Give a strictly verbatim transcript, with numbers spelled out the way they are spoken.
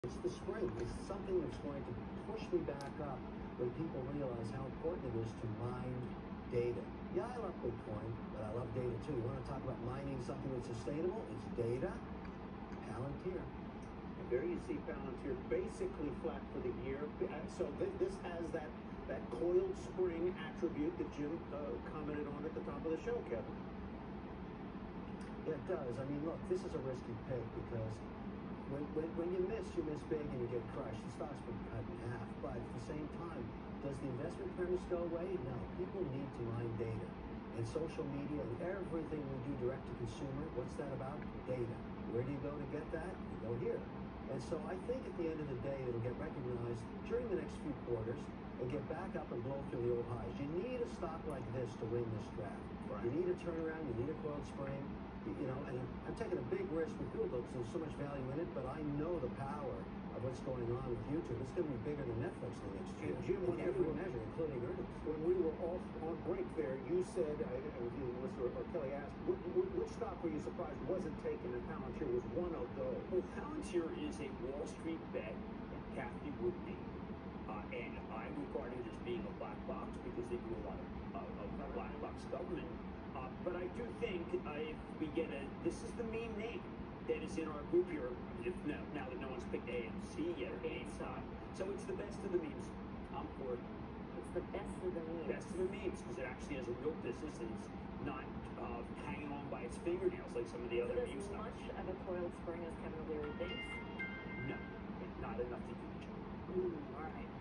It's the spring. It's something that's going to push me back up when people realize how important it is to mine data. Yeah, I love Bitcoin, but I love data too. You want to talk about mining something that's sustainable? It's data. Palantir. And there you see Palantir basically flat for the year. So th this has that, that coiled spring attribute that Jim uh, commented on at the top of the show, Kevin. Yeah, it does. I mean, look, this is a risky pick because when, when, when you miss, you miss big and you get crushed. The stock's been cut in half. But at the same time, does the investment premise go away? No. People need to mine data. And social media and everything we do direct to consumer, what's that about? Data. Where do you go to get that? You go here. And so I think at the end of the day, it'll get recognized during the next few quarters and get back up and blow through the old highs. You need a stock like this to win this draft. Right. You need a turnaround. You need a coiled spring. You, you know, and I'm, I'm taking a big risk with Google because there's so much value in it, but I know the power of what's going on with YouTube. It's going to be bigger than Netflix in the next year. And Jim, in every measure, including earnings. When we were off on break there, you said, I don't know if you or, or Kelly asked, which, which stock were you surprised wasn't taken, and Palantir was one of those? Well, Palantir is a Wall Street bet that Kathy would need. Uh, and I regard it as being a black box because they do a lot of, uh, of black box government. Uh, but I do think uh, if we get a, this is the main name that is in our group here, if now, now that no one's picked A M C yet, or GameStop. So it's the best of the memes. I'm for it. It's the best of the memes. Best of the memes, because it actually has a real business and it's not uh, hanging on by its fingernails like some of the Is other it meme as stocks. much of a coiled spring as Kevin O'Leary thinks? No, not enough to do the job. Ooh, all right.